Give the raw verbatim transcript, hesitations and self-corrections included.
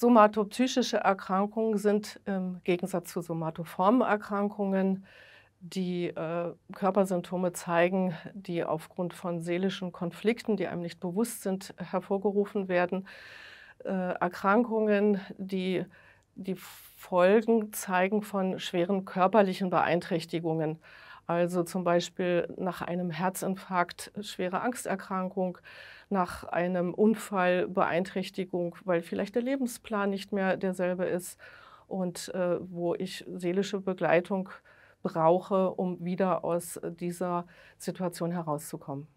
Somatopsychische Erkrankungen sind im Gegensatz zu somatoformen Erkrankungen, die äh, Körpersymptome zeigen, die aufgrund von seelischen Konflikten, die einem nicht bewusst sind, hervorgerufen werden. Äh, Erkrankungen, die die Folgen zeigen von schweren körperlichen Beeinträchtigungen. Also zum Beispiel nach einem Herzinfarkt schwere Angsterkrankung, nach einem Unfall Beeinträchtigung, weil vielleicht der Lebensplan nicht mehr derselbe ist und äh, wo ich seelische Begleitung brauche, um wieder aus dieser Situation herauszukommen.